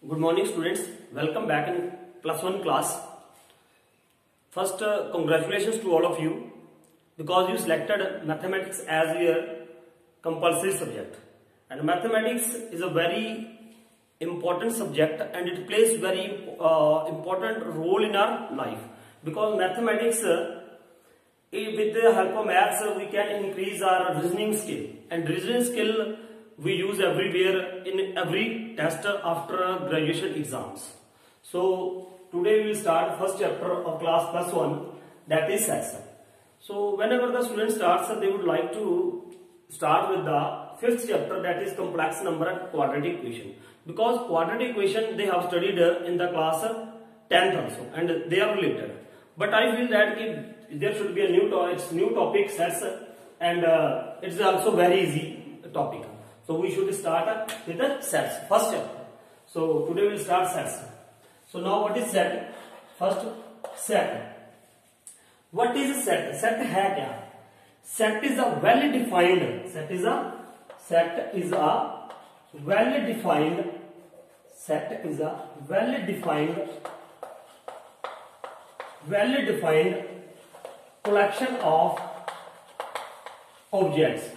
Good morning, students. Welcome back in plus 1 class. First, congratulations to all of you because you selected mathematics as your compulsory subject. And mathematics is a very important subject and it plays very important role in our life because mathematics, with the help of maths, we can increase our reasoning skill, and reasoning skill we use everywhere in every test after graduation exams. So today we will start first chapter of class plus 1, that is sets. So whenever the student starts, they would like to start with the fifth chapter, that is complex number and quadratic equation, because quadratic equation they have studied in the class 10th also and they are related. But I feel that if there should be a new topic sets, and it's also very easy topic. So we should start with the sets, first chapter. So today we will start sets. So now what is set? First set. What is set? Set है क्या? Set is a well defined. Set is a well defined collection of objects.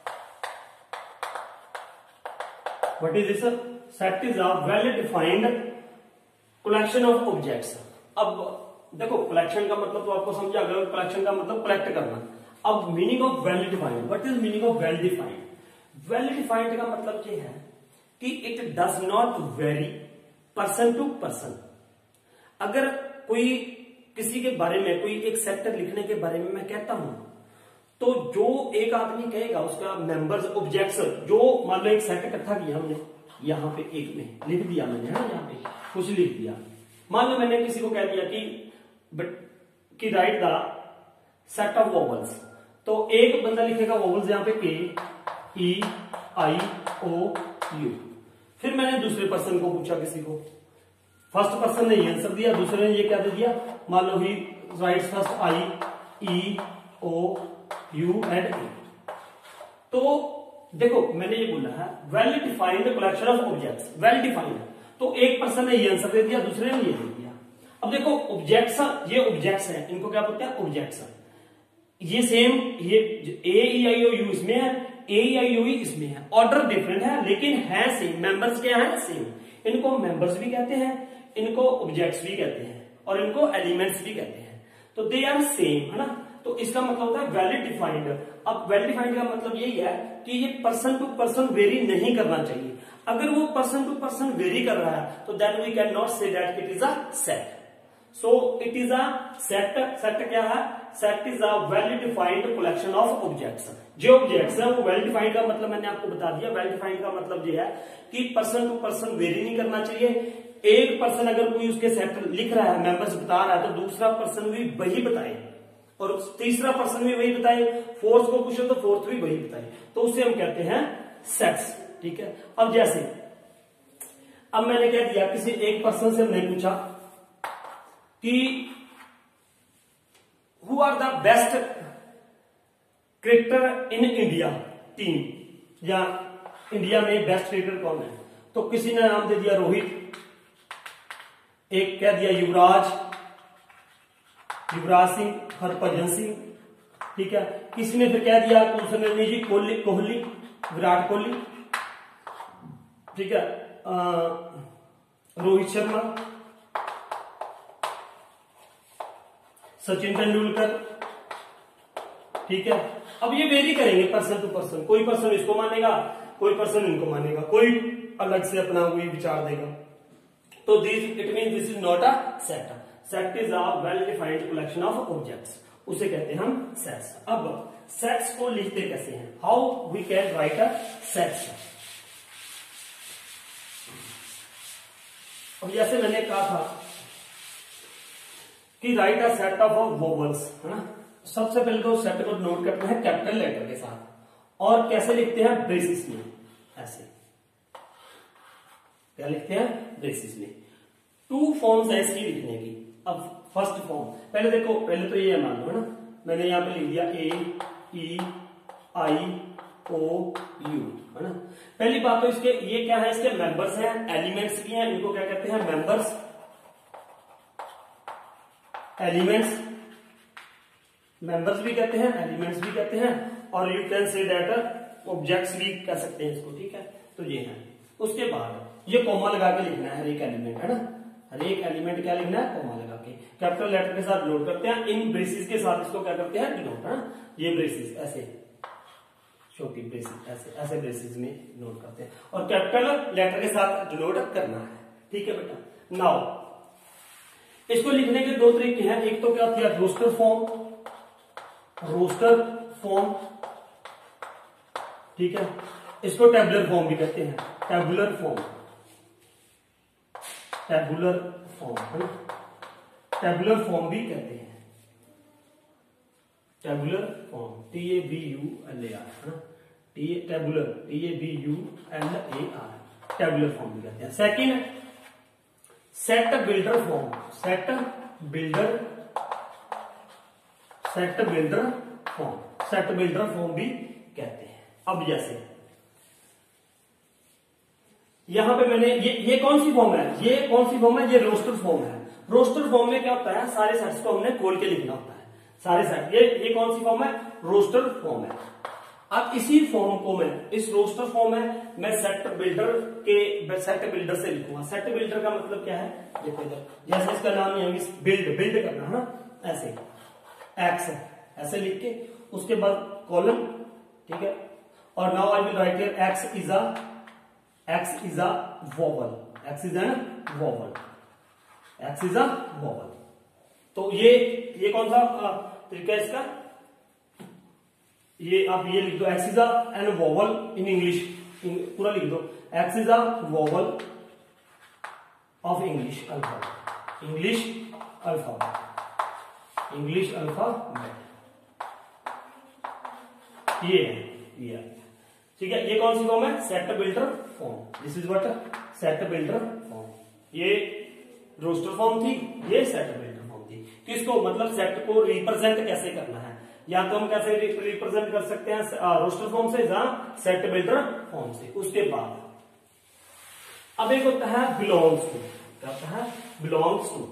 What is this? Set is a well defined collection of objects. अब देखो collection का मतलब तो आपको समझा गया, collection का मतलब collect करना. अब meaning of well defined. What is meaning of well defined? Well defined का मतलब ये है कि it does not vary person to person. अगर कोई किसी के बारे में, कोई एक सेक्टर लिखने के बारे में मैं कहता हूं, तो जो एक आदमी कहेगा उसका मेंबर्स ऑब्जेक्ट्स, जो मान लो एक सेट इकट्ठा किया हमने, यहाँ पे एक में लिख दिया मैंने, है ना, यहाँ पे कुछ लिख दिया. मान लो मैंने किसी को कह दिया कि write the set of vowels, तो एक बंदा लिखेगा वोवल्स यहाँ पे ए ई आई ओ यू. फिर मैंने दूसरे पर्सन को पूछा, किसी को, फर्स्ट पर्सन ने ये आंसर दिया, दूसरे ने ये क्या दे दिया, मान लो ही writes first I E O U and A. तो देखो मैंने ये बोला है well defined collection of objects, well defined. तो एक पर्सन ने ये आंसर दे दिया, दूसरे ने ये दे दिया. अब देखो ऑब्जेक्ट्स, ये ऑब्जेक्ट्स हैं, इनको क्या बोलते हैं, ऑब्जेक्ट्स. ये सेम, ये ए ई आई ओ यू इसमें है, ए ई आई ओ इसमें है, ऑर्डर डिफरेंट है लेकिन है सेम, मेंबर्स क्या है, सेम. इनको मेंबर्स भी कहते हैं, इनको ऑब्जेक्ट्स भी कहते हैं और इनको एलिमेंट्स भी कहते हैं. तो दे आर सेम, है ना. तो इसका मतलब होता है वेल डिफाइंड. अब वेल डिफाइंड का मतलब यही है कि ये पर्सन टू पर्सन वेरी नहीं करना चाहिए. अगर वो पर्सन टू पर्सन वेरी कर रहा है तो then we can not say that it is a set. So it is a set. Set क्या है? Set is a well defined collection of objects. जो ऑब्जेक्ट्स है वो वेल डिफाइंड का मतलब मैंने आपको बता दिया. वेल डिफाइंड का मतलब ये है कि पर्सन टू पर्सन वेरी नहीं करना चाहिए. एक पर्सन अगर कोई उसके सेट लिख रहा है, मेंबर्स बता रहा है, तो दूसरा पर्सन भी वही बताए और तीसरा पर्सन भी वही बताए, फोर्थ को पूछो तो फोर्थ भी वही बताए, तो उसे हम कहते हैं सेट्स. ठीक है. अब जैसे अब मैंने कह दिया, किसी एक पर्सन से हमने पूछा कि who are the best cricketer in India team, या इंडिया में बेस्ट क्रिकेटर कौन है, तो किसी ने नाम दे दिया रोहित, एक कह दिया युवराज सिंह, हरभजन सिंह. ठीक है. किसी ने फिर कह दिया दूसरे जी कोहली, विराट कोहली. ठीक है. रोहित शर्मा, सचिन तेंदुलकर. ठीक है. अब ये वेरी करेंगे पर्सन टू पर्सन, कोई पर्सन इसको मानेगा, कोई पर्सन इनको मानेगा, कोई अलग से अपना कोई विचार देगा. तो this it mean this is not a set. Set is a well defined collection of objects, उसे कहते हैं हम सेट्स. अब सेट्स को लिखते कैसे हैं, how we can write a sets. अब जैसे मैंने कहा था कि write a set of vowels, है ना. सबसे पहले तो सेट को नोट करते हैं कैपिटल लेटर के साथ, और कैसे लिखते हैं, ब्रेसिस में. ऐसे क्या लिखते हैं, ब्रेसिस में. टू फॉर्म्स है इसकी लिखने की. अब फर्स्ट फॉर्म पहले देखो, पहले तो ये मान लो, है ना, मैंने यहां पे लिख दिया ए ई आई OU, है ना। पहली बात तो इसके ये क्या है, इसके मेंबर्स हैं, एलिमेंट्स भी हैं, इनको क्या कहते हैं, मेंबर्स, एलिमेंट्स, मेंबर्स भी कहते हैं, एलिमेंट्स भी कहते हैं, और you can say that objects भी कह सकते हैं इसको, ठीक है। तो ये है। उसके बाद ये कॉमा लगा के लिखना है हर एक एलिमेंट, है ना, हर एक एलिमेंट क्या लिखना है, कॉमा लगा के, कैपिटल लेटर के साथ डिनोट करते हैं, इन ब्रेसिस के साथ इसको क्या करते हैं, डिनोट, है ना। ये ब्रेसिस ऐसे, छोटी ब्रेसिस ऐसे, ऐसे ब्रेसिस में डिनोट करते हैं, और कैपिटल लेटर के साथ डिनोट करना है, ठीक है बेटा। नाउ इसको लिखने के दो तरीके हैं, एक तो क्या होता है रोस्टर फॉर्म, रोस्टर फॉर्म, ठीक है। इसको टेबुलर फॉर्म भी कहते हैं, टेबुलर फॉर्म, टेबुलर फॉर्म, है ना, टेबुलर फॉर्म भी कहते हैं, टेबुलर फॉर्म, TABULAR, है ना, टेबुलर, TABULAR, टेबुलर फॉर्म भी कहते हैं। Second set builder form, set builder, set builder form, set builder form भी कहते हैं। अब जैसे यहां पे मैंने ये कौन सी फॉर्म है, ये कौन सी फॉर्म है, ये रोस्टर फॉर्म है। रोस्टर फॉर्म में क्या होता है, सारे सेट्स को हमने खोल के लिखना होता है, सारे सेट। ये कौन सी फॉर्म है, रोस्टर फॉर्म है। अब इसी फॉर्म को मैं, इस रोस्टर फॉर्म में मैं सेट बिल्डर के, सेट बिल्डर से लिखूंगा। सेट बिल्डर का मतलब क्या है, देखो इधर, जैसे इसका नाम है बिल्ड, बिल्ड करना, है ना, ऐसे एक्स ऐसे लिख के, उसके बाद कॉलम, ठीक है। और now I will write here X is a vowel, X is an vowel, X is a vowel. तो ये कौन सा तरीका है इसका, ये आप ये लिख दो, X is an vowel in English, पूरा लिख दो, X is a vowel of English alphabet, English alphabet, English alphabet, ये है, ठीक है। ये कौन सी फॉर्म है, set builder form, this is what set builder form. ये रोस्टर फॉर्म थी, ये सेट बिल्डर फॉर्म थी। किसको, मतलब सेट को रिप्रेजेंट कैसे करना है, या तो हम कैसे रिप्रेजेंट कर सकते हैं रोस्टर फॉर्म से, जहां सेट बिल्डर फॉर्म से। उसके बाद अब एक होता है बिलोंग्स टू, क्या होता है, बिलोंग्स टू।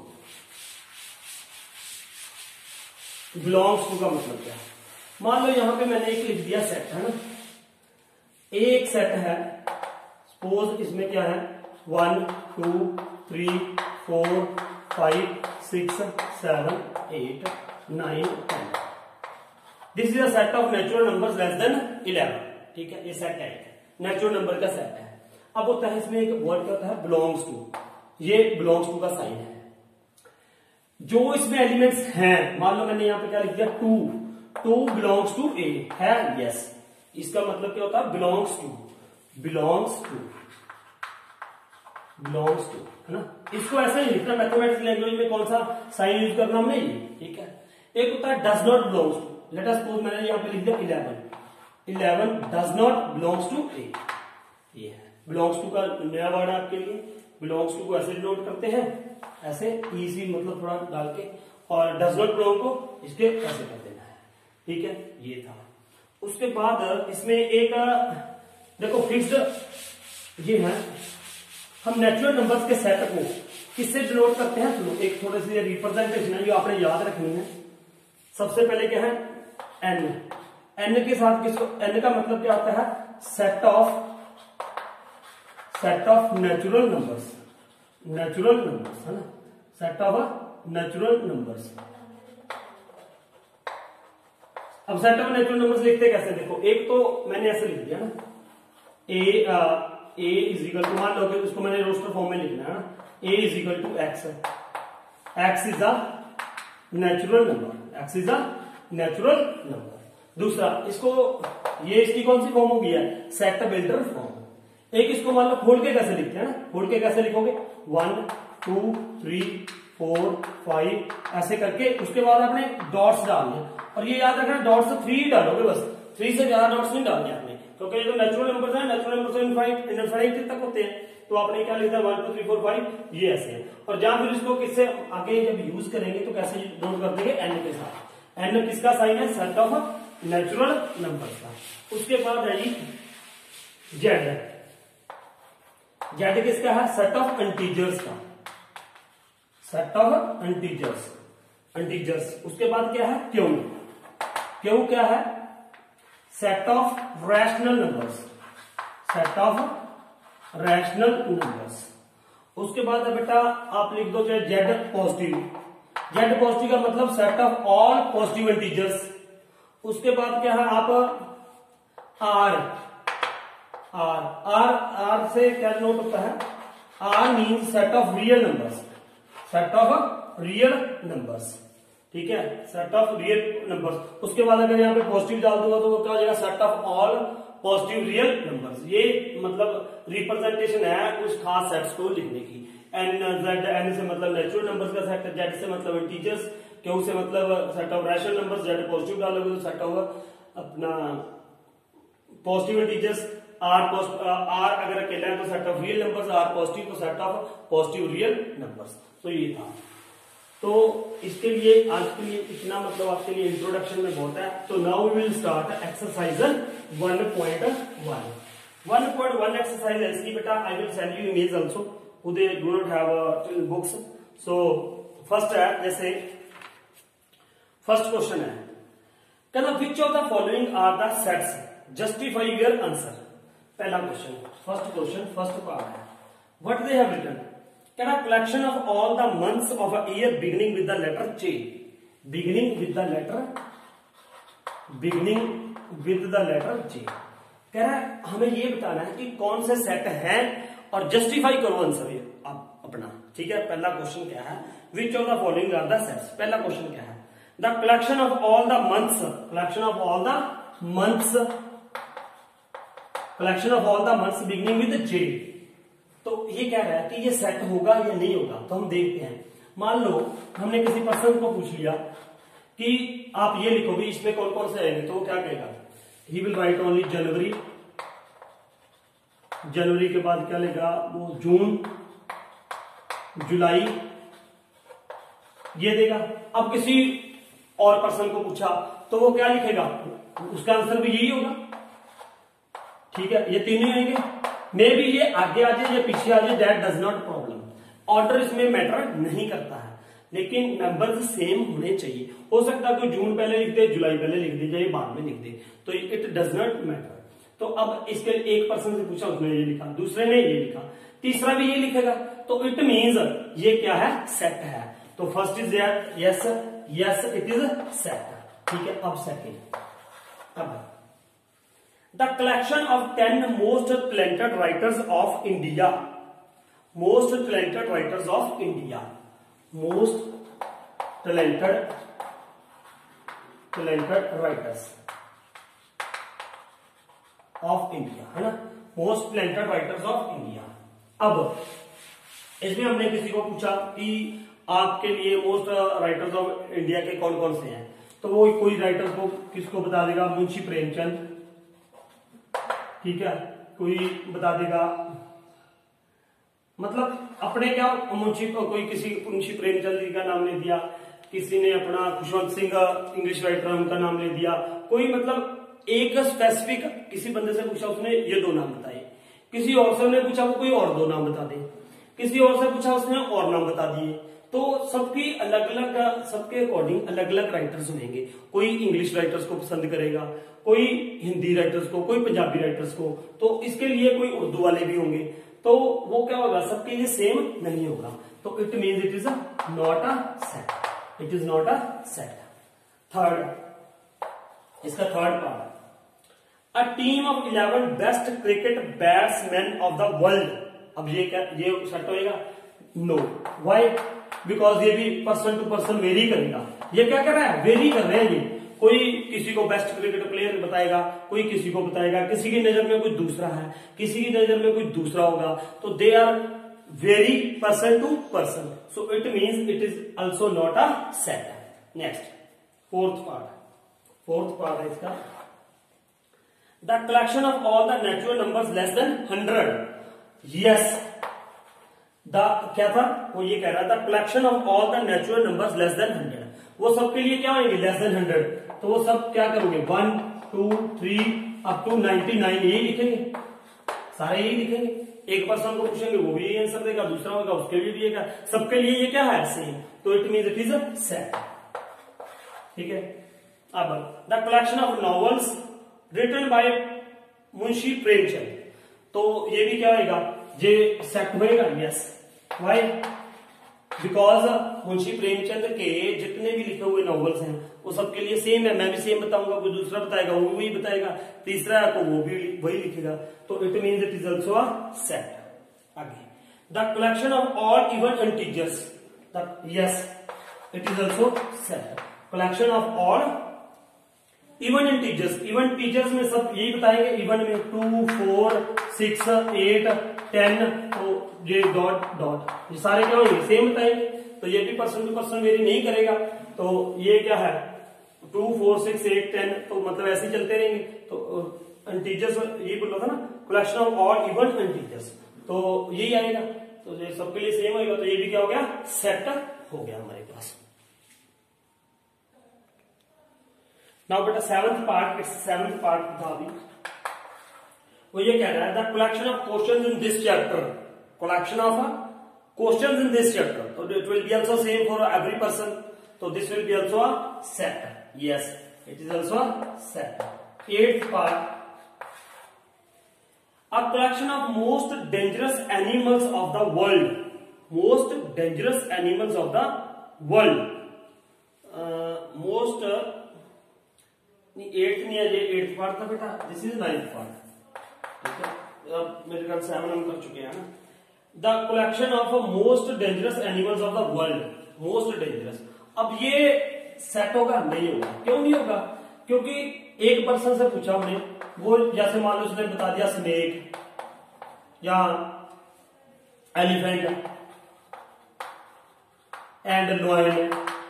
बिलोंग्स टू का मतलब क्या है, मान लो यहां पे मैंने एक लिख दिया सेट, है ना, एक सेट है, सपोज इसमें क्या है 1 2 3 4 5 6 7 8 9 10, this is a set of natural numbers less than 11, ठीक है। ये सेट है, नेचुरल नंबर का सेट है। अब होता है इसमें एक वर्ड क्या होता है, बिलोंग्स टू। ये बिलोंग्स टू का साइन है। जो इसमें एलिमेंट्स हैं, मान लो मैंने यहां पे क्या लिख दिया 2 बिलोंग्स टू ए है, यस। इसका मतलब क्या होता है, belongs to, belongs to, belongs to, है ना। इसको ऐसा ही लिखना, मैथमेटिक्स लैंग्वेज में कौन सा साइन यूज करना हमने, ये, ठीक है। एक होता है does not belongs to, let us suppose मैंने यहां पे लिख दिया 11 does not belongs to A, ये है बिलोंग्स टू का नया वर्ड आपके लिए। बिलोंग्स टू को ऐसे डिनोट करते हैं, ऐसे इजी मतलब थोड़ा डाल के, और डज नॉट बिलोंग को इसके ऐसे कर देना है, ठीक है। ये था। उसके बाद इसमें एक देखो फिक्स्ड, ये है, हम नेचुरल नंबर्स के सेट को किससे डिनोट करते हैं, चलो एक थोड़ी सी रिप्रेजेंटेशन है जो आपने याद रखनी है। सबसे पहले क्या है, एन, एन के साथ किसको, एन का मतलब क्या होता है, set of natural numbers, natural numbers, है ना, सेट ऑफ नेचुरल नंबर्स। अब सेट ऑफ नेचुरल नंबर्स लिखते कैसे, देखो एक तो मैंने ऐसे लिख दिया ना, ए इज इक्वल टू, मान लो कि उसको मैंने रोस्टर फॉर्म में लिखना है ना, A is equal to X, X is a natural number, X is a natural number. दूसरा इसको, ये इसकी कौन सी फॉर्म होगी है, सेट बिल्डर फॉर्म। एक इसको मान लो खोल के कैसे लिखते हैं ना, खोल के कैसे लिखोगे 1 2 3 4 5 ऐसे करके, उसके बाद आपने डॉट्स डालने, और ये याद रखना डॉट्स 3 डालोगे बस, 3 से ज्यादा डॉट्स नहीं डालने आपने, क्योंकि ये जो नेचुरल नंबर है, नेचुरल नंबर से इनफाइनाइट तक होते हैं, तो आपने क्या लिखा 1 2 3 4 5 ये ऐसे है। और जहां फिर इसको किससे आगे जब यूज करेंगे तो कैसे नोट कर देंगे, एन के साथ। एन किसका साइन है, सेट ऑफ नेचुरल नंबर का। उसके बाद है जी जेड। जेड किसका है? सेट ऑफ इंटीजर्स का, सेट ऑफ इंटीजर्स। उसके बाद क्या है? क्यू। क्यू क्या है? Set of rational numbers, set of rational numbers. उसके बाद है बेटा आप लिख दो चाहे जेड पॉजिटिव। जेड पॉजिटिव का मतलब set of all positive integers. उसके बाद क्या है? आप आर, आर से क्या नोट होता है? R means set of real numbers, set of real numbers, ठीक है, सेट ऑफ रियल नंबर्स। उसके बाद अगर यहाँ पे पॉजिटिव डाल दूंगा तो वो क्या हो जाएगा? Set of all positive real numbers. ये मतलब रिप्रेजेंटेशन है कुछ खास सेट्स को लिखने की। एन जेड, एन से मतलब नेचुरल नंबर्स का सेट, जेड से मतलब इंटीजर्स, क्यू से मतलब set of rational numbers. Z positive डालोगे तो सेट ऑफ अपना पॉजिटिव इंटीजर्स। आर अगर अकेला है तो set of real numbers, R positive तो set of positive real numbers. तो ये था। तो इसके लिए आज के लिए इतना, मतलब आपके लिए इंट्रोडक्शन में बहुत है। तो now we will start exercise 1.1। 1.1 exercise है इसकी बेटा। I will send you image also, they do not have books. So first है, जैसे फर्स्ट क्वेश्चन है, कहना which of the following are the sets, justify your answer. पहला question, first question, first part है। What they have written, कहना collection of all the months of a year beginning with the letter J, beginning with the letter J. कह रहा है हमें ये बताना है कि कौन से सेट हैं और जस्टिफाई करो आंसर ये आप अपना, ठीक है। पहला क्वेश्चन क्या है? Which of the following are the sets. पहला क्वेश्चन क्या है? The collection of all the months, collection of all the months, collection of all the months beginning with J. तो ये कह रहा है कि ये सेट होगा या नहीं होगा, तो हम देखते हैं। मान लो हमने किसी पर्सन को पूछ लिया कि आप ये लिखो भी इसमें कौन कौन से आएंगे, तो वो क्या कहेगा? He will write only January, जनवरी के बाद क्या लेगा वो? जून, जुलाई, ये देगा। अब किसी और पर्सन को पूछा तो वो क्या लिखेगा? उसका आंसर भी यही होगा, ठीक है। ये तीनों ही आएंगे। मे भी ये आगे आ जाए या पीछे आ जाए, that does not problem. Order इसमें मैटर नहीं करता है, लेकिन नंबर्स सेम होने चाहिए। हो सकता है कोई जून पहले लिख दे, जुलाई पहले लिख दे, या बाद में लिख दे, तो इट डज नॉट मैटर। तो अब इसके एक पर्सन से पूछा, उसने ये लिखा, दूसरे ने ये लिखा, तीसरा भी ये लिखेगा, तो इट मीन्स ये क्या है? सेट है। तो first is yes, yes it is set, ठीक है। अब सेकेंड, अब the collection of 10 most talented writers of India, most talented writers of India, most talented writers of India, है ना, most talented writers of India. अब इसमें हमने किसी को पूछा कि आपके लिए मोस्ट राइटर्स ऑफ इंडिया के कौन कौन से हैं, तो वो कोई राइटर्स को किसको बता देगा? मुंशी प्रेमचंद, ठीक है, कोई बता देगा, मतलब अपने क्या मुंशी, कोई किसी मुंशी प्रेमचंद जी का नाम ले दिया, किसी ने अपना खुशवंत सिंह इंग्लिश राइटर उनका नाम ले दिया, कोई मतलब एक स्पेसिफिक किसी बंदे से पूछा, उसने ये दो नाम बताए, किसी और से ने पूछा वो कोई और दो नाम बता दे, किसी और से पूछा उसने और नाम बता दिए। तो सबकी अलग अलग, सबके अकॉर्डिंग अलग अलग राइटर्स होंगे। कोई इंग्लिश राइटर्स को पसंद करेगा, कोई हिंदी राइटर्स को, कोई पंजाबी राइटर्स को, तो इसके लिए कोई उर्दू वाले भी होंगे। तो वो क्या होगा? सबके लिए सेम नहीं होगा। तो it means it is not a set, it is not a set. Third, इसका third part, a team of 11 best cricket batsman of the world. अब ये क्या, ये सेट होएगा? नो। व्हाई? बिकॉज ये भी पर्सन टू पर्सन वेरी करेगा। ये क्या कर रहा है? वेरी कर रहे हैं ये। कोई किसी को बेस्ट क्रिकेट प्लेयर बताएगा, कोई किसी को बताएगा, किसी की नजर में कोई दूसरा है, किसी की नजर में कोई दूसरा होगा, तो they are vary person to person. So it means it is also not a set. Next, fourth part है इसका, the collection of all the natural numbers less than 100। Yes, क्या था वो? ये कह रहा था collection of all the natural numbers less than 100, वो सबके लिए क्या होंगे? Less than 100। तो वो सब क्या करोगे? 1 2 3 अप टू 99 यही लिखेंगे, सारे यही लिखेंगे। एक पर्सन को पूछेंगे वो भी यही आंसर देगा, दूसरा होगा उसके लिए भी देगा, सबके लिए ये क्या है सेम, तो it means it is a set. ठीक है, अब the collection of novels written by Munshi Premchand, तो ये भी क्या होगा, ये सेट होएगा, yes. Why? Because Munshi Premchand के जितने भी लिखे हुए नॉवेल्स हैं वो सबके लिए सेम है, मैं भी सेम बताऊंगा, कोई दूसरा बताएगा वो वही बताएगा, तीसरा है तो वो भी वही लिखेगा, तो it means it is also a set. आगे, the collection of all even integers, yes it is also set. Collection of all even integers, even integers में सब यही बताएंगे, इवन में 2, 4, 6, 8, 10, तो ये डॉट डॉट ये सारे क्या होंगे, सेम बताएंगे, तो ये भी पर्सन टू पर्सन वेरी नहीं करेगा, तो ये क्या है 2, 4, 6, 8, 10, तो मतलब ऐसे ही चलते रहेंगे। तो इंटीजर्स ये बोला था ना, collection of all even integers, तो यही आएगा, तो ये सबके लिए सेम होगा, तो ये भी क्या हो गया, सेट हो गया हमारे पास। नाउ बेटा seventh part, it's seventh part था अभी, वो ये कह रहा है the collection of questions in this chapter, collection of questions in this chapter, तो it will be also same for every person, तो this will be also a set, yes it is also a set. Eighth part, a collection of most dangerous animals of the world, most dangerous animals of the world, most eighth नहीं है, ये eighth part था बेटा, this is ninth part, ठीक है, अब मेरे ख्याल 7 हम कर चुके हैं ना। The collection of most dangerous animals of the world, most dangerous, अब ये सेट होगा नहीं होगा, क्यों नहीं होगा, क्योंकि एक पर्सन से पूछा हमने, वो जैसे मान लो उसने बता दिया स्नेक या एलिफेंट एंड लॉयन,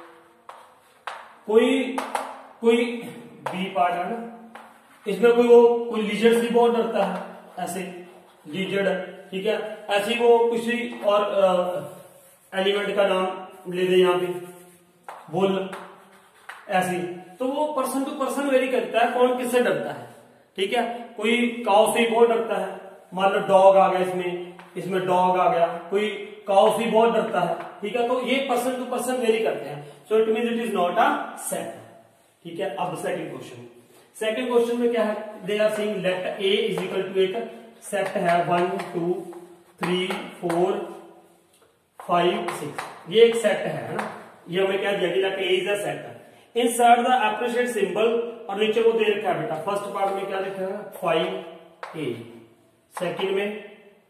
कोई बी पार्ट है ना, इसमें कोई लिजर्ड से बहुत डरता है, ऐसे लिजर्ड, ठीक है, ऐसे वो किसी और एलिमेंट का नाम ले दे यहाँ पे, बुल, ऐसे, तो वो पर्सन टू पर्सन वेरी करता है कौन किससे डरता है, ठीक है, कोई काउ से बहुत डरता है, मान लो डॉग आ गया इसमें डॉग आ गया, कोई काउ से बहुत डरता है, ठीक है, तो ये पर्सन टू पर्सन वेरी करते हैं, so it means it is not a set. ठीक है, अब सेकंड क्वेश्चन, सेकंड क्वेश्चन में क्या है, they are saying let A is equal to एक सेट है 1, 2, 3, 4, 5, 6, ये एक सेट है ना, ये हमें क्या दिया कि let A is a set, insert the appropriate symbol, और नीचे वो दे रखा है बेटा, फर्स्ट पार्ट में क्या लिखा है 5A, सेकंड में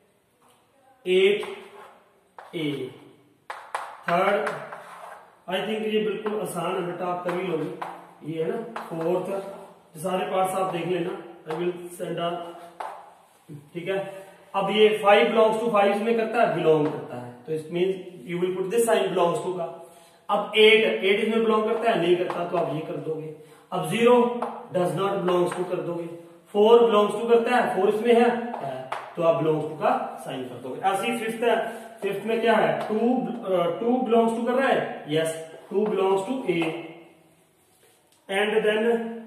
8A, थर्ड आई थिंक ये बिल्कुल आसान है बेटा, आप कर ही लोगे, ये है ना, फोर्थ, सारे पार्ट्स आप देख लेना, आई विल सेंड ऑन, ठीक है। अब ये 5 बिलोंग्स टू 5 इसमें करता है, बिलोंग करता है, तो it means you will put this sign belongs to का। अब 8 इसमें बिलोंग करता है, नहीं करता तो आप ये कर दोगे। अब 0 डज नॉट बिलोंग्स टू कर दोगे, 4 बिलोंग्स टू करता है, 4 इसमें है तो आप बिलोंग्स टू का साइन कर दोगे। ऐसे ही फिफ्थ है, फिफ्थ में क्या है 2 बिलोंग्स टू कर रहा है, yes 2 belongs to A, and then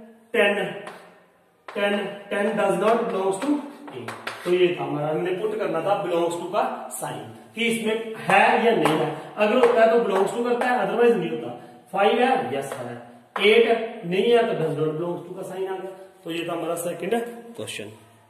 10 does not belongs to A, तो ये था हमारा, हमने पुट करना था बिलोंग्स टू का साइन कि इसमें है या नहीं है, अगर होता है तो बिलोंग्स टू करता है, अदरवाइज नहीं होता। 5 है, यस है, 8 नहीं है तो डज नॉट बिलोंग्स टू का साइन आ गया, तो ये था हमारा सेकंड क्वेश्चन।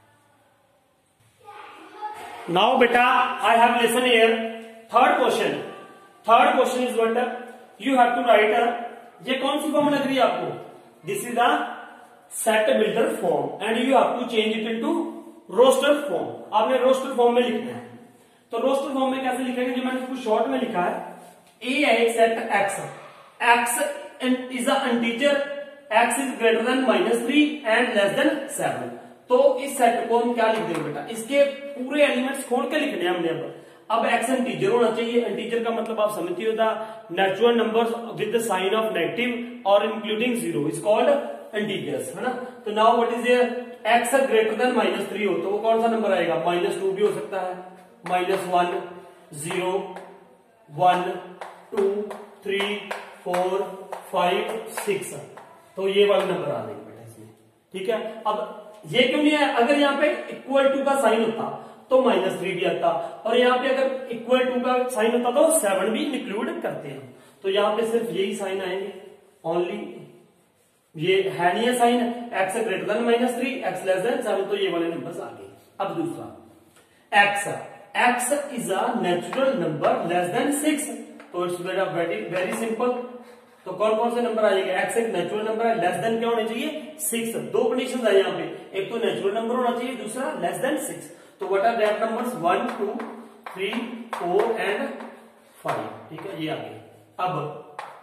नाउ बेटा I have listen here third question is what you have to write, ये कौन सी फॉर्म लग रही है आपको, this is the set builder form and you have to change it into roster form, आपने roster form में लिखना है। तो रोस्टर फॉर्म में कैसे लिखेंगे, जो मैंने इसको शॉर्ट में लिखा है, ए है एक set x is a integer, x is greater than -3 and less than 7, तो इस सेट को हम क्या लिख देंगे बेटा, इसके पूरे एलिमेंट्स खोल के लिखने हैं हमने। अब एक्स इंटीजर होना चाहिए, इंटीजर का मतलब आप समझते हो the natural numbers with the sign of negative और इंक्लूडिंग 0 इज कॉल्ड इंटीजर्स, है ना। तो now what is x greater than -3 हो तो वो कौन सा नंबर आएगा, -2 भी हो सकता है, -1, 0, 1, 2, 3, 4, 5, 6, तो ये वाले नंबर आ जाएंगे बेटा इसमें, ठीक है। अब ये क्यों नहीं आया? अगर यहाँ पे इक्वल टू का साइन होता तो -3 भी आता, और यहाँ पे अगर इक्वल टू का साइन होता तो 7 भी इंक्लूड करते हैं। तो यहाँ पे सिर्फ यही साइन आएंगे ओनली, ये है नहीं है sign, x greater than -3 x less than 7, तो ये वाले नंबर्स आ गए। अब दूसरा x is a natural number less than 6, तो इट्स वेरी सिंपल। तो कौन कौन से नंबर आ जाएंगे? x एक नेचुरल नंबर है, लेस देन क्या होने चाहिए? 6। दो कंडीशन है यहाँ पे, एक तो नेचुरल नंबर होना चाहिए, दूसरा लेस देन 6। तो what are that numbers? 1 2 3 4 and 5। ठीक है, ये आ गए। अब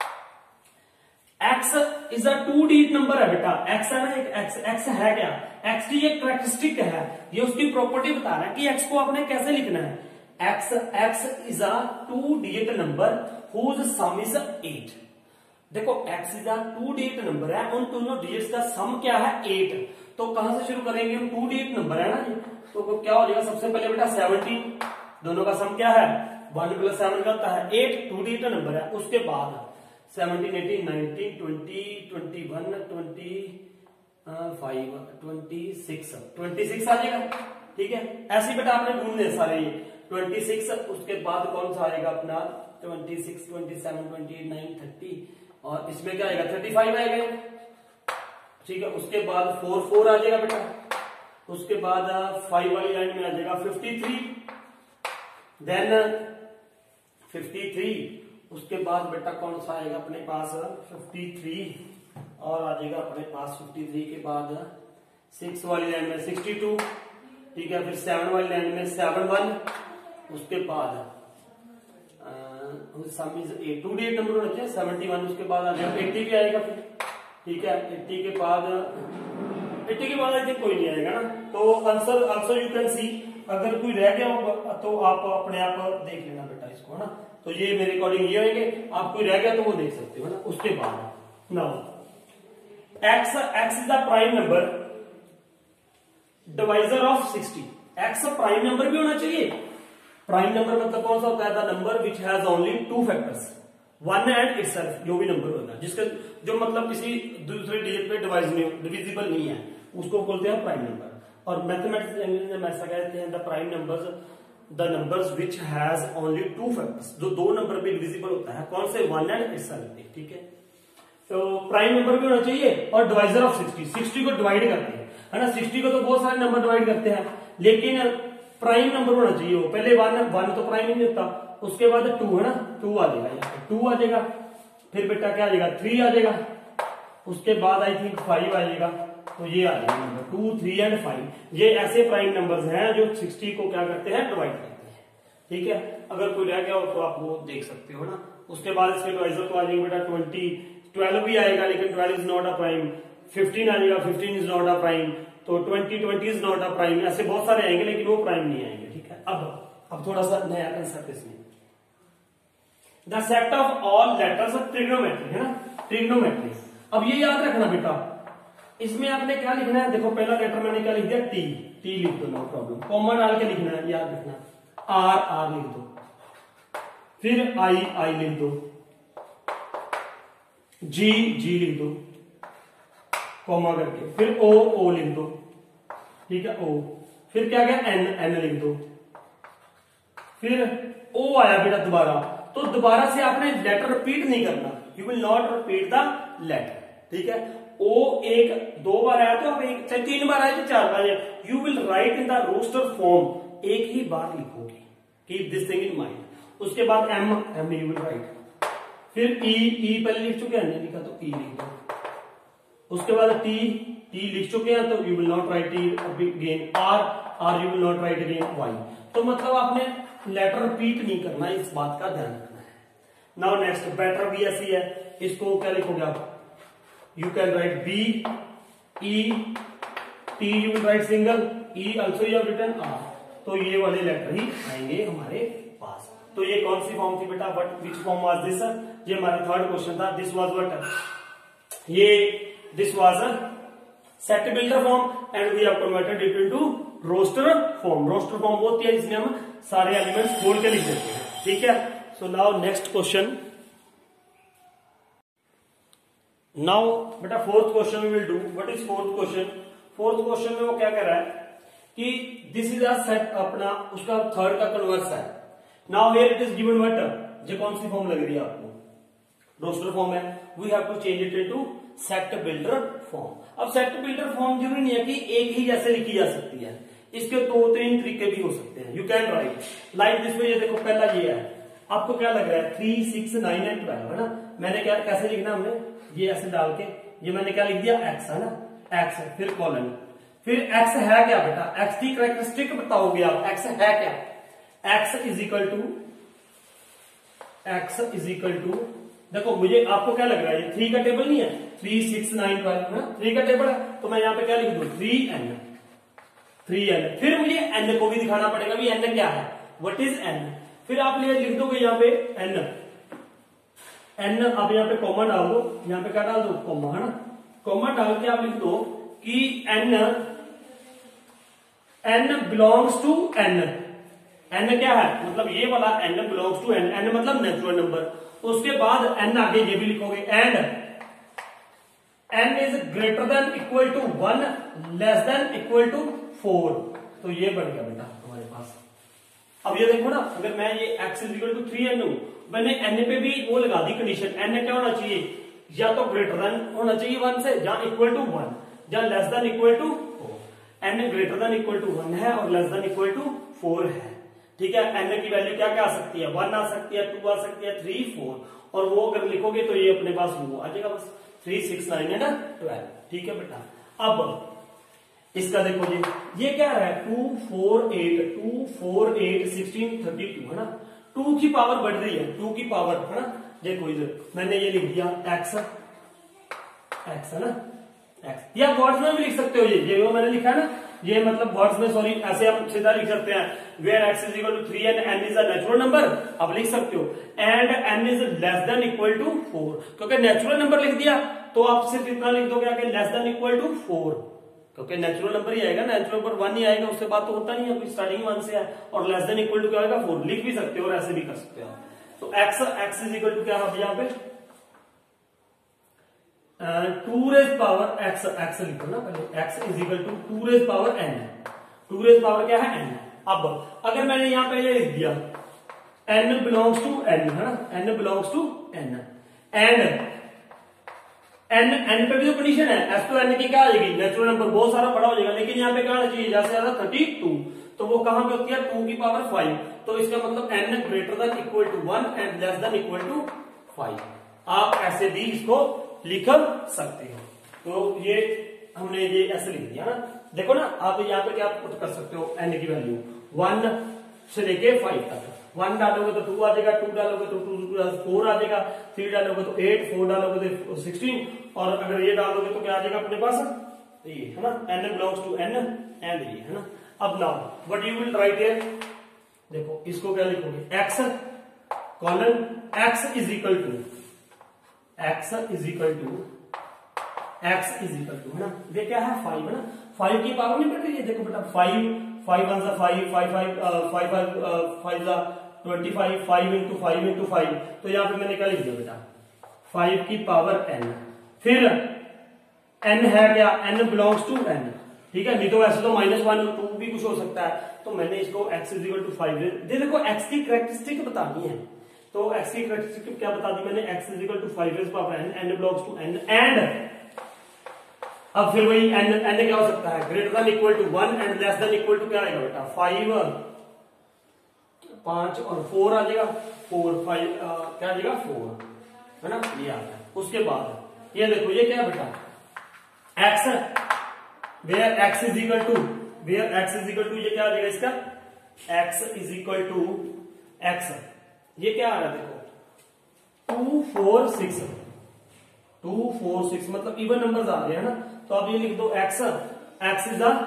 x is a 2 digit number है बेटा, x है ना एक x है क्या? x की एक कैरेक्टरिस्टिक है, ये उसकी प्रॉपर्टी बता रहा है कि x को आपने कैसे लिखना है। x is a 2 digit number whose sum is 8। देखो x is a 2 digit number है, उन दोनों डिजिट्स का सम क्या है? 8। तो कहां से शुरू करेंगे हम? 2 डिजिट नंबर है ना, तो क्या हो जाएगा? सबसे पहले बेटा 17, दोनों का सम क्या है? 1 + 7 का होता है 8, 2 डिजिट नंबर है। उसके बाद 17 18 19 20 21 25 26 आ जाएगा। ठीक है, ऐसे बेटा आपने ढूंढने सारे ये 26, उसके बाद कौन सा आएगा अपना? 26 27 28 9 30, और इसमें क्या आएगा? 35 आएगा। ठीक है, उसके बाद 4 आ जाएगा बेटा, उसके बाद 5 वाली लाइन में आ जाएगा 53, देन 53, उसके बाद बेटा कौन सा आएगा अपने पास? 53, और आ जाएगा अपने पास 53 के बाद 6 वाली लाइन में 62। ठीक है, फिर 7 वाली लाइन में 71, उसके बाद सम इज 8, 2 डिजिट नंबर होना चाहिए 71, उसके बाद आ जाएगा 80 भी आएगा फिर। ठीक है, 80 के बाद आई थिंक कोई नहीं आएगा ना। तो answer also you can see, अगर कोई रह गया होगा तो आप अपने आप देख लेना बेटा इसको, है ना। तो ये मेरे अकॉर्डिंग ये होंगे, आप कोई रह गया तो वो देख सकते हो, है ना। उसके बाद now x is the prime number divisor of 60। x prime number भी होना चाहिए। प्राइम नंबर मतलब कौन सा होता है? The number which has only 2 factors, 1 and itself, जो भी नंबर होगा जिसका जो मतलब किसी दूसरे डिजिट पे डिविजिबल नहीं है, उसको बोलते हैं प्राइम नंबर। और मैथमेटिक्स लैंग्वेज में ऐसा कहते हैं the prime numbers, the numbers which has only 2 factors, जो 2 नंबर पे डिविजिबल होता है। कौन से? 1 एंड इटसेल्फ। ठीक है, तो प्राइम नंबर भी होना चाहिए, और डिवाइजर ऑफ 60 को डिवाइड करते हैं, है ना। 60 को तो बहुत सारे नंबर डिवाइड करते हैं, लेकिन प्राइम नंबर होना चाहिए वो। पहले 1 तो प्राइम ही नहीं होता, उसके बाद 2 है ना, 2 आ जाएगा, यहाँ पे 2 आ जाएगा। फिर बेटा क्या आ जाएगा? 3 आ जाएगा, उसके बाद आई थिंक 5 आ जाएगा। तो ये आ जाएगा नंबर 2 3 एंड 5। ये ऐसे प्राइम नंबर्स हैं जो 60 को क्या करते हैं? डिवाइड करते हैं। ठीक है, अगर कोई रह गया हो तो आप वो देख सकते हो ना। उसके बाद इसके डिवाइजर तो आ जाएंगे बेटा 12 भी आएगा, लेकिन 12 इज नॉट अ प्राइम। 15 आ जाएगा, 15 इज नॉट अ प्राइम। तो 20 इज नॉट अ प्राइम। ऐसे बहुत सारे आएंगे, लेकिन वो प्राइम नहीं आएंगे। ठीक है, अब थोड़ा सा नया कंसेप्ट इसमें, the set of all letters of trigonometry, है ना, ट्रिग्नोमेट्री। अब ये याद रखना बेटा, इसमें आपने क्या लिखना है? देखो पहला लेटर मैंने क्या लिख दिया? टी लिख दो, नो प्रॉब्लम। कॉमा डाल के लिखना है, याद रखना। आर लिख दो, फिर आई लिख दो, जी लिख दो कॉमा करके, फिर ओ लिख दो। ठीक है, ओ, फिर क्या गया? एन लिख दो, फिर ओ आया बेटा दोबारा। तो दोबारा से आपने लेटर रिपीट नहीं करना, you will not repeat the letter. ठीक है, ओ एक 2 बार आया तो आप एक, चाहे 3 बार आए तो 4 बार, you will write in the roster form, एक ही बार लिखोगे। Keep this thing in mind. उसके बाद एम यू विल राइट, फिर ई पहले लिख चुके हैं, नहीं लिखा तो ई लिख दो। उसके बाद टी लिख चुके हैं तो you will not write T again. R you will not write again Y. तो मतलब आपने लेटर रिपीट नहीं करना, इस बात का ध्यान रखना है। नाउ नेक्स्ट, बेटर भी ऐसी है, इसको क्या लिखोगे आप? You can write B E T, you will write single E, also you have written R. तो ये वाले लेटर ही आएंगे हमारे पास। तो ये कौन सी फॉर्म थी बेटा? But which form was this? ये हमारा थर्ड क्वेश्चन था। This was what? This was a set builder form and we have converted it into roster form. Roster form वो होती है जिसमें हम सारे एलिमेंट्स खोल के लिख देते हैं। ठीक है, so now next question. Now बेटा fourth question we will do. What is fourth question? Fourth question में वो क्या कह रहा है कि दिस इज अ सेट, अपना उसका थर्ड का कन्वर्स है। Now here it is given what, ये कौन सी फॉर्म लग रही है आपको, रोस्टर फॉर्म है। We have to change it into set builder form. अब सेट बिल्डर फॉर्म जरूरी नहीं है कि एक ही जैसे लिखी जा सकती है, इसके 2-3 तरीके भी हो सकते हैं। You can write like this way. ये देखो पहला ये है, आपको क्या लग रहा है 3, 6, 9 एंड 12 है ना। मैंने क्या कैसे लिखना, हमने ये ऐसे डाल के ये मैंने क्या लिख दिया x है ना, x फिर कॉलन, फिर x है क्या बेटा, x की कैरेक्टरिस्टिक बताओगे आप, x है क्या, x इज इक्वल टू देखो मुझे आपको क्या लग रहा है, ये 3 का टेबल नहीं है, 3, 6, 9, 12 है ना, 3 का टेबल है, तो मैं यहाँ पे क्या लिख दूं 3n। फिर मुझे n को भी दिखाना पड़ेगा भी n क्या है, व्हाट इज n। फिर आप लिख दोगे यहाँ पे n, आप यहाँ पे कॉमा डाल दो, यहाँ पे क्या डाल दो कॉमा है ना, कॉमा डाल के आप लिख दो कि n belongs to n। n क्या है, मतलब ये वाला n बिलोंग्स टू n मतलब नेचुरल नंबर। उसके बाद n आगे ये भी लिखोगे, and n is greater than equal to 1 less than equal to 4। तो ये बन गया बेटा हमारे पास। अब ये देखो ना, अगर मैं ये x is equal to 3n हूं, मैंने n पे भी वो लगा दी कंडीशन, n क्या होना चाहिए, या तो ग्रेटर देन होना चाहिए 1 से, या इक्वल टू 1, या less than equal to 4। n greater than equal to 1 है और लेस देन इक्वल टू 4 है। ठीक है, n की वैल्यू क्या क्या आ सकती है, 1 आ सकती है, 2 आ सकती है, 3, 4, और वो अगर लिखोगे तो ये अपने पास वो आ जाएगा बस 3, 6, 9 है ना 12। ठीक है बेटा, अब इसका देखो ये क्या है 2, 4, 8, 16, 32 है ना, 2 की पावर बढ़ रही है, 2 की पावर है ना। देखो इधर मैंने ये लिख दिया x है ना, x, या वर्ड्स में भी लिख सकते हो, ये मैंने लिखा है ना, ये मतलब वर्ड्स में, सॉरी ऐसे आप सीधा लिख सकते हैं, where x is equal to 3 and n is a natural number. अब लिख सकते हो and n is less than equal to 4, क्योंकि नेचुरल नंबर लिख दिया तो आप सिर्फ इतना लिख दोगे आगे लेस देन इक्वल टू 4, क्योंकि नेचुरल नंबर ही आएगा, नेचुरल नंबर 1 ही आएगा, उससे बात तो होता नहीं है, कोई स्टार्टिंग 1 से है, और लेस देन इक्वल टू क्या आएगा 4। लिख भी सकते हो और ऐसे भी कर सकते हो। तो x इज इक्वल टू क्या है यहाँ पे 2 रेज पावर x लिखो ना पहले, x is equal to 2 raise power n। 2 raise power क्या है n। अब अगर मैंने यहां पे ये लिख दिया n बिलोंग्स टू n है ना, n belongs to n, and n पे भी जो कंडीशन है s तो n की क्या आ जाएगी, नेचुरल नंबर बहुत सारा बड़ा हो जाएगा, लेकिन यहाँ पे क्या आना चाहिए ज्यादा से ज्यादा 32, तो वो कहां पे होती है 2 की पावर 5, तो इसका मतलब n greater than equal to 1 and less than equal to 5। आप ऐसे भी इसको लिख सकते हो। तो ये हमने ये ऐसे लिख दिया ना, देखो ना आप यहाँ पे क्या पुट कर सकते हो, n की वैल्यू 1 से लेके 5 तक, 1 डालोगे तो 2 आ जाएगा, 2 डालोगे तो 4 आ जाएगा, 3 डालोगे तो 8, 4 डालोगे तो 16, और अगर ये डालोगे तो क्या आ जाएगा अपने पास ये है ना, n belongs to n and ये है ना। अब now what you will write here, देखो इसको क्या लिखोगे x colon x is equal to है ना, ये क्या है 5 है ना, 5 की पावर नहीं बढ़ रही है, देखो बेटा 5 1 5 25, 5 इंटू 5 इंटू 5, तो यहाँ पे मैंने क्या लिख दिया बेटा 5 की पावर n, फिर n है क्या, n बिलोंग्स टू n। ठीक है, नहीं तो वैसे तो -1 2 भी कुछ हो सकता है, तो मैंने इसको x इज इक्वल टू 5 दे, देखो x की कैरेक्टरिस्टिक बतानी है, तो x की कैरेक्टरिस्टिक क्या बता दी मैंने, x is equal to 5 raise power n, n belongs to n, and अब फिर वही n क्या हो सकता है, greater than equal to 1 and less than equal to क्या आएगा बेटा 5 और 4 आ जाएगा, 4 5 क्या आ जाएगा 4 है ना, ये आता है। उसके बाद ये देखो ये क्या है बेटा x, where x is equal to ये क्या आ जाएगा इसका x is equal to x, ये क्या आ रहा है देखो 2 4 6 मतलब इवन नंबर्स आ रहे हैं ना, तो आप ये लिख दो x is a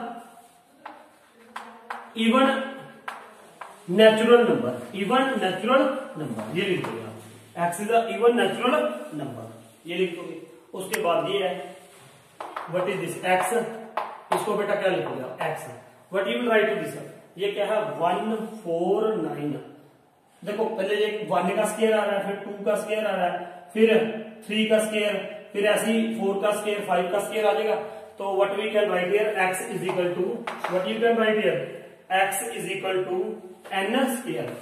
even natural number, ये लिख दोगे आप, x is a even natural number, ये लिख दोगे। उसके बाद ये है व्हाट इज दिस x, इसको बेटा क्या लिखोगे x, what you will write to this, ये क्या है 1 4 9, देखो पहले ये 1 का स्क्वायर आ रहा है, फिर 2 का स्क्वायर आ रहा है, फिर 3 का स्क्वायर, फिर ऐसे ही 4 का स्क्वायर 5 का स्क्वायर आ जाएगा, तो what we can write here x is equal to what you can write here x is equal to n square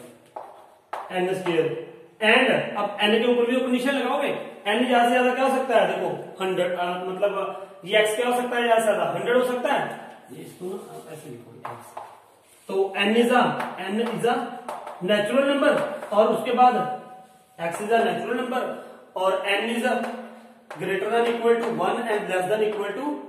and अब n के ऊपर भी ऊपर निशान लगाओगे n ज्यादा से ज्यादा क्या हो सकता है देखो 100 मतलब ये x क्या हो सकता है ज्यादा से ज्यादा 100 हो सकता है ये इसको ना ऐसे लिखोगे x तो n is a natural number और उसके बाद x is a natural number और n is a greater than equal to 1 and less than equal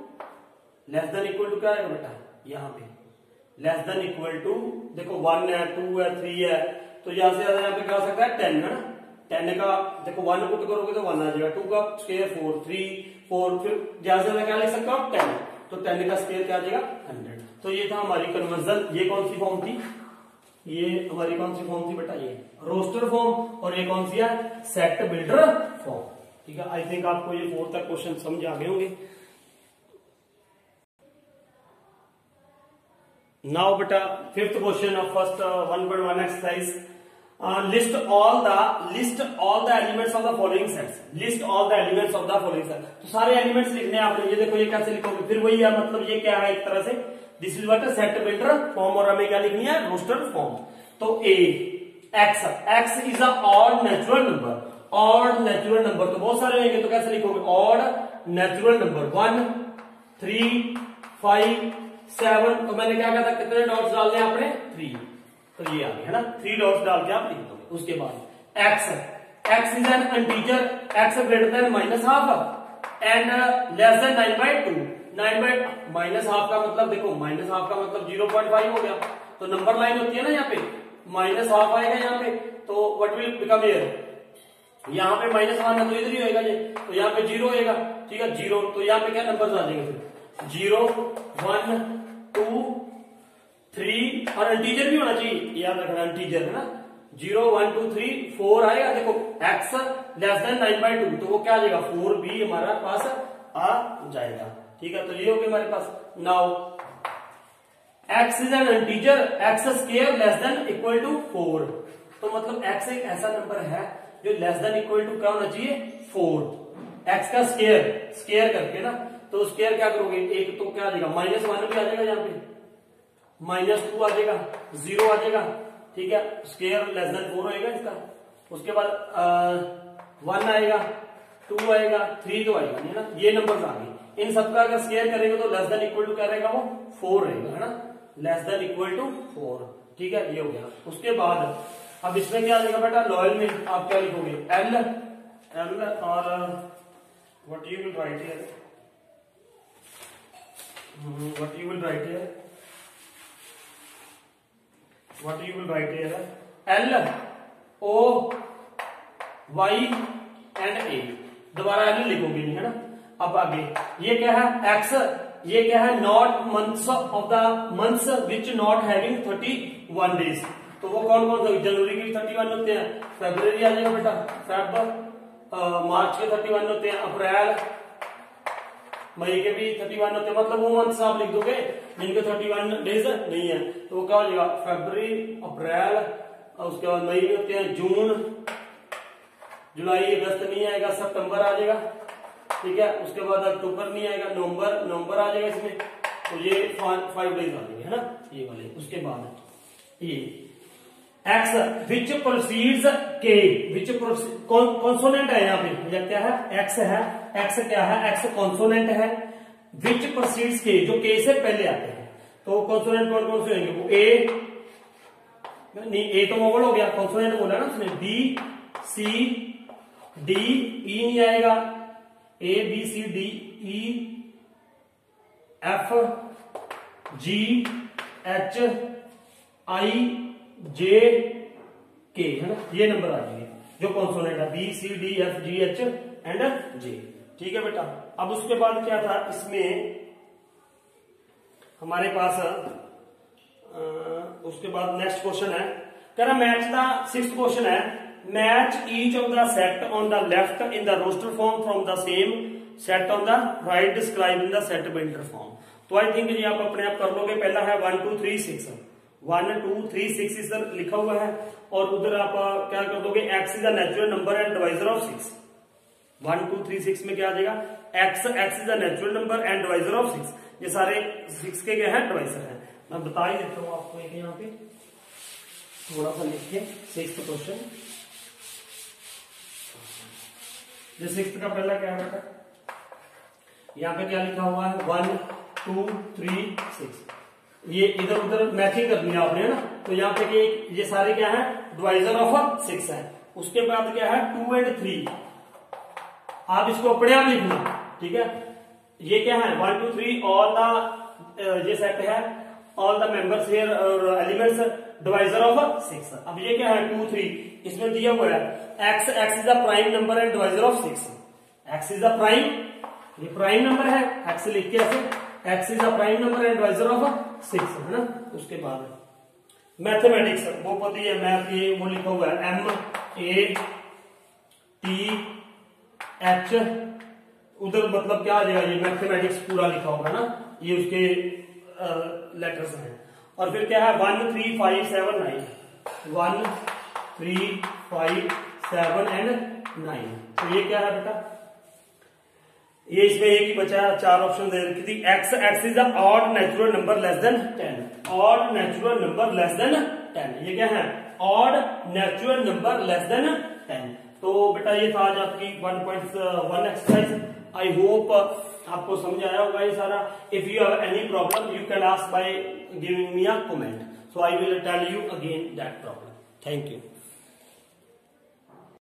to क्या है बेटा यहाँ पे लेस देन इक्वल टू देखो 1 है 2 है 3 है तो यहां से ज्यादा यहाँ पे क्या हो सकता है 10 है ना 10 का देखो 1 पुट करोगे तो 1 आ जाएगा 2 का स्क्वायर 4 3 4 फिर ज्यादा से ज्यादा क्या लिख सकता हूँ 10 तो 10 का स्क्वायर क्या आ जाएगा 100 तो ये था हमारी कन्वर्जन ये कौन सी फॉर्म थी ये हमारी कौन सी फॉर्म थी बेटा ये रोस्टर फॉर्म और ये कौन सी है सेट बिल्डर फॉर्म ठीक है आई थिंक आपको ये 4 तक क्वेश्चन समझ आ गए होंगे Now beta fifth question of first 1.1 exercise list all the elements of the following sets list all the elements of the following set तो सारे एलिमेंट्स लिखने हैं आपने ये देखो ये कैसे लिखोगे फिर वही है मतलब ये क्या है एक तरह से this is what set builder form और हमें क्या लिखनी है रोस्टर फॉर्म तो a x is a odd natural number तो बहुत सारे होंगे तो कैसे लिखोगे ऑड नेचुरल नंबर 1 3 5 7 तो मैंने क्या कहा था कितने डॉट्स डालने हैं आपने 3 तो ये आ गया है ना 3 डॉट्स डाल के आप लिख दोगे उसके बाद x is an integer x greater than minus half and less than 9/2 minus half का मतलब देखो माइनस हाफ का मतलब 0.5 हो गया तो नंबर लाइन होती है ना यहाँ पे माइनस हाफ आएगा यहाँ पे तो व्हाट विल बिकम हियर यहाँ पे माइनस वन है तो इधर ही होएगा ये तो यहाँ पे 0 होएगा ठीक है 0 तो यहाँ पे क्या नंबर आ जाएंगे फिर 0 1 2 3 और इंटीजर भी होना चाहिए याद रखना इंटीजर है ना 0 1 2 3 4 आएगा देखो x लेस देन 9/2 तो वो क्या आ जाएगा 4 भी हमारा पास आ जाएगा ठीक है तो ये हो गया हमारे पास now x is an integer x square less than equal to 4 तो मतलब x एक ऐसा नंबर है जो लेस देन इक्वल टू क्या होना चाहिए 4 x का स्क्वायर करके ना तो स्क्वायर क्या करोगे एक तो क्या आ जाएगा -1 भी आ जाएगा यहाँ पे -2 आ जाएगा 0 आ जाएगा ठीक है स्क्वायर लेस देन 4 होएगा इसका उसके बाद 1 आएगा 2 आएगा 3 तो आएगा है ना ये नंबर आ गए इन सबका अगर स्क्वायर करेंगे तो लेस देन इक्वल टू क्या रहेगा वो 4 रहेगा है ना लेस देन इक्वल टू 4 ठीक है ये हो गया उसके बाद अब इसमें क्या आ जाएगा बेटा लॉयल में आप क्या लिखोगे एल और what you will write here what you will write here L O Y and A दोबारा L लिखोगे नहीं है ना अब आगे ये क्या है X ये क्या है not months of the months which not having 31 days तो वो कौन कौन से जनवरी के 31 होते हैं फरवरी आ जाएगा बेटा फेब मार्च के 31 होते हैं अप्रैल मई के भी 31 होते हैं मतलब वो मंथ्स आप लिख दोगे जिनके 31 डेज नहीं है तो वो क्या हो जाएगा फरवरी अप्रैल उसके बाद मई में होते हैं जून जुलाई अगस्त नहीं आएगा सितंबर आ जाएगा ठीक है उसके बाद अक्टूबर नहीं आएगा नवंबर आ जाएगा इसमें तो ये 5 डेज आ जाएंगे है ना ये वाले उसके बाद ये एक्स विच प्रोसीड्स के विच कॉन्सोनेंट है यहाँ पे क्या है एक्स क्या है एक्स कॉन्सोनेंट है विच प्रोसीड्स के जो के से पहले आते हैं तो कॉन्सोनेंट कौन कौन से होंगे वो ए नहीं ए तो मोबल हो गया कॉन्सोनेंट बोला ना उसने बी सी डी ई नहीं आएगा A B C D E F G H I J K है ना ये नंबर आ जाएंगे जो कॉन्सोनेंट है B C D F G H and J ठीक है बेटा अब उसके बाद क्या था इसमें हमारे पास उसके बाद नेक्स्ट क्वेश्चन है कह रहा मैच द 6th क्वेश्चन है match each of the set on the left in the roster form from the same set on the right describe in the set builder form तो I think ये आप अपने आप कर लोगे पहला है 1 2 3 6 1 2 3 6 इधर लिखा हुआ है और उधर आप क्या कर दोगे x is a natural number and divisor of 6 1 2 3 6 में क्या आ जाएगा, x is a natural number and divisor of 6। ये सारे 6 के क्या है, डिवाइजर है। मैं बता ही देता हूँ आपको एक यहाँ पे थोड़ा सा लिखिए 6th क्वेश्चन। जो 6th का पहला क्या है बेटा, यहाँ पे क्या लिखा हुआ है 1 2 3 6। ये इधर उधर मैचिंग करनी है आपने, है ना। तो यहाँ पे कि ये सारे क्या है, डिवाइजर ऑफ 6 है। उसके बाद क्या है 2 एंड 3, आप इसको अपने आप लिखना, ठीक है। ये क्या है 1 2 3 ऑल द, ये सेट है ऑल द मेंबर्स हियर और एलिमेंट्स डिवाइजर ऑफ 6। अब ये क्या है 2 3, इसमें दिया हुआ है x is a prime number and divisor of 6। x is a prime, ये प्राइम नंबर है, x लिख के ऐसे x is a prime number and divisor of 6, है ना। उसके बाद मैथमेटिक्स, वो पता ही है, मैथ ये वो लिखा हुआ है MATH, उधर मतलब क्या आ जाएगा, ये मैथमेटिक्स पूरा लिखा होगा ना, ये उसके लेटर्स हैं। और फिर क्या है 1 3 5 7 9, 1 3 5 7 एंड 9। तो ये क्या है बेटा, ये इसमें एक ही बचा है, 4 ऑप्शन दे रखी थी। x is a odd natural number less than 10, odd natural number less than 10। ये क्या है, odd natural number less than 10। तो बेटा ये था आज आपकी 1.1 एक्सरसाइज। आई होप आपको समझ आया होगा ये सारा। If you have any problem you can ask by giving me a comment, so I will tell you again that problem. Thank you.